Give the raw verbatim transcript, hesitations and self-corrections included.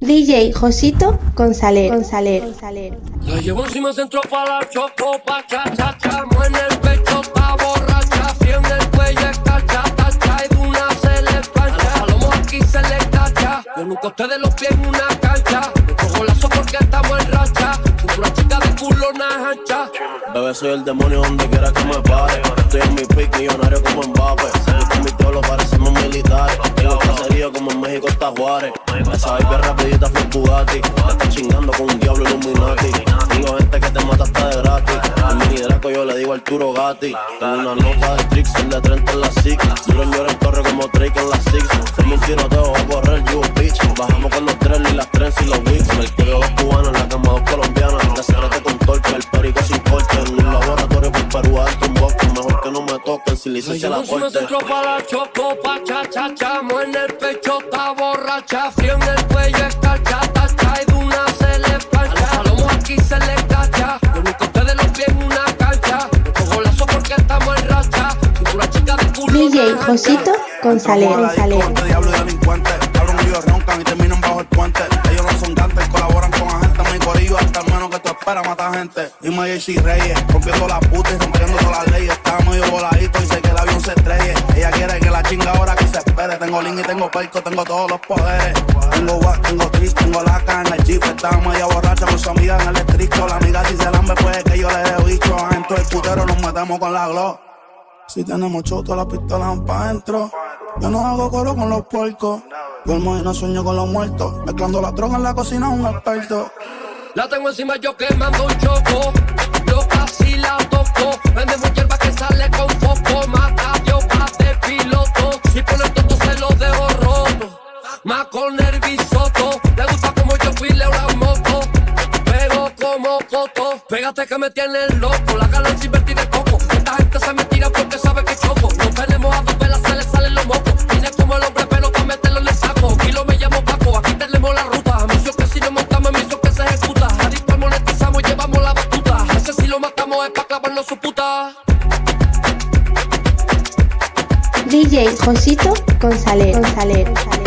D J Josito González. González. González. La llevo encima centro para la choco, pa' cha cha cha. Mo en el pecho está borracha, frío en el cuello es cacha, tacha. Y de una se le plancha, a los palomos aquí se le cacha. Yo nunca ustedes los pies en una cancha. Me cojo lazo porque estamos en racha. Cintura chica de culo una ancha. Bebé, soy el demonio donde quiera que me pare. Estoy en mi pick, millonario como Mbappé. Salí con mi pueblo, parecemos militares. Tengo cacería como en México está Juárez. Esa baby rapidita fue Bugatti. Te está chingando con un diablo Illuminati. Tengo gente que te mata hasta de gratis. El mini Draco yo le digo Arturo Gatti. Tengo una nota de tricks, el de treinta en la six. Duro en en torre como Drake en la six. Formo un tiroteo, va a correr, you bitch. Bajamos con los tres, las trens y los beats. El cuello dos cubanos, la cama dos colombianas. La cerrate con torque, el perico sin corte. En un laboratorio por Perú, alto un bosque. Mejor que no me toquen sin licencia la corte. Centro para la choco, pa' cha cha cha. Mo en el pecho está borracha, frío en el cuello es cacha, tacha. Y de una se le plancha, a los palomos aquí se le cacha. Yo nunca ustedes los pies en una cancha. Me cojo lazo porque estamos en racha. Cintura chica de culo. D J Josito González. González. Diablo y delincuentes, abren ellos roncan y terminan bajo el puente. Ellos no son gantes, colaboran con agentes. Mi corillo hasta el menos que tú esperas mata gente. Y Mayeshi Reyes, rompiendo la puta y rompiendo todas las leyes. Estaba medio voladito y sé que el avión se estrelle. Ella quiere que la chinga ahora que se espere. Tengo link y tengo perco, tengo todos los poderes. Tengo wax, tengo tris, tengo laca en el jeep. Estaba media borracha con su amiga en el estricto. La amiga si se lambe puede que yo le dé bicho. Adentro del putero nos metemos con la glow. Si tenemos choto, las pistolas van pa' adentro. Yo no hago coro con los puercos. Duermo y no sueño con los muertos. Mezclando la droga en la cocina, un experto. La tengo encima yo quemando un choco. Yo casi la toco. Vendemos hierba que sale con foco. Mata yo pa' de piloto. Si pone el toto se lo dejo roto. Más con nervisoto. Le gusta como yo file una moto. Pego como coto. Pégate que me tienes loco. La gana es invertir de coco. Esta gente se me tira porque sabe que choco. No tenemos a dos velas, se le salen los mocos. Vine como el hombre pero pa' meterlo en el saco. Kilo me llamo Paco, aquí tenemos la ruta. Misio que si no montamos, misio que se ejecuta. Adicto monetizamos, llevamos la batuta. Ese si lo matamos es pa' clavarnos su puta. D J Josito González. González. González.